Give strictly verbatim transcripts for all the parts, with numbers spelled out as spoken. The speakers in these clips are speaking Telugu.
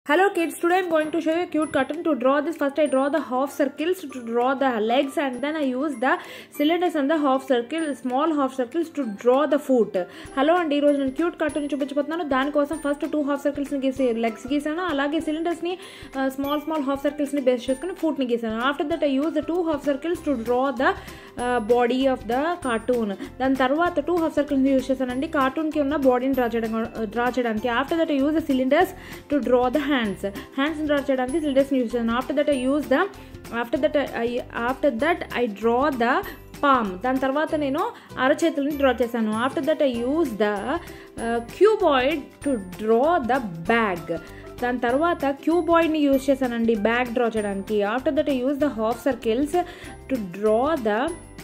Hello kids, today I am going to show you a cute cartoon. To draw this, first I draw the half circles to draw the legs, and then I use the cylinders and the half circle, small half circles to draw the foot. Hello and ee roju nenu cute cartoon చూపించబోతున్నాను. దాని కోసం ఫస్ట్ టూ హాఫ్ సర్కిల్స్ ని గీసి లెగ్స్ గీసాను, అలాగే సిలిండర్స్ ని స్మాల్ స్మాల్ హాఫ్ సర్కిల్స్ ని బేస్ చేసుకుని ఫుట్ ని గీసాను. After that I use the two half circles to draw the body of the cartoon. దాని తర్వాత టూ హాఫ్ సర్కిల్స్ యూజ్ చేశానండి కార్టూన్ కి ఉన్న బాడీని డ్రా చేయడం డ్రా చేయడానికి. After that I use the cylinders to draw the hands hands draw చేయడానికి సిలిండర్స్ యూజ్ చేశాను. After that I use the after that I after that I draw the palm. దాని తర్వాత నేను అరచేతులని డ్రా చేశాను. After that I use the cuboid to draw the bag. దాని తర్వాత క్యూబాయిడ్ని యూజ్ చేశానండి బ్యాగ్ డ్రా చేయడానికి. After that I use the half circles to draw the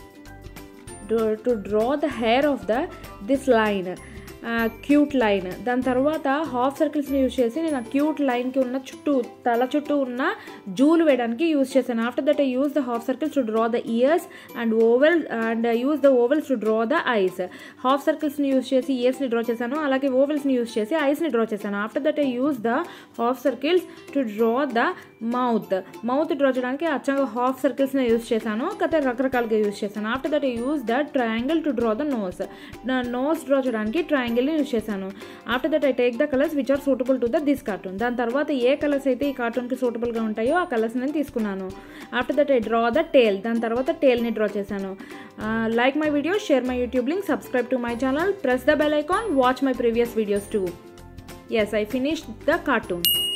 to draw the hair of the this line, cute line. దాని తర్వాత హాఫ్ సర్కిల్స్ని యూజ్ చేసి నేను ఆ క్యూట్ లైన్కి ఉన్న చుట్టూ తల చుట్టూ ఉన్న జూలు వేయడానికి యూజ్ చేశాను. After that I use the half circles to draw the ears and oval and use the ovals to draw the eyes. Half సర్కిల్స్ని యూజ్ చేసి ఇయర్స్ని డ్రా చేశాను, అలాగే ఓవెల్స్ని యూజ్ చేసి ఐస్ని డ్రా చేశాను. After that I use the half circles to draw the mouth. Mouth draw చేయడానికి అచ్చంగా హాఫ్ సర్కిల్స్ని యూజ్ చేశాను, కథ రకరకాలుగా యూజ్ చేశాను. After that I use the triangle to draw the nose. Nose draw చేయడానికి ట్రయాంగిల్ని యూజ్ చేశాను. After that I take the colours which are suitable to the this cartoon. దాని తర్వాత ఏ కలర్స్ అయితే ఈ కార్టూన్కి సూటబుల్గా ఉంటాయో ఆ కలర్స్ నేను తీసుకున్నాను. After that I draw the tail. దాని తర్వాత టేల్ని డ్రా చేశాను. Like my video, share my YouTube link, subscribe to my channel, press the bell icon, watch my previous videos too. Yes, I finished the cartoon.